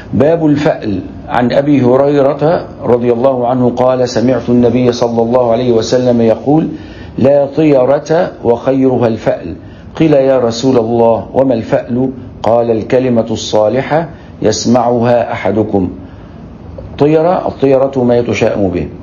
باب الفأل. عن أبي هريرة رضي الله عنه قال: سمعت النبي صلى الله عليه وسلم يقول: لا طيرة وخيرها الفأل. قيل: يا رسول الله وما الفأل؟ قال: الكلمة الصالحة يسمعها أحدكم. الطيرة ما يتشائم به.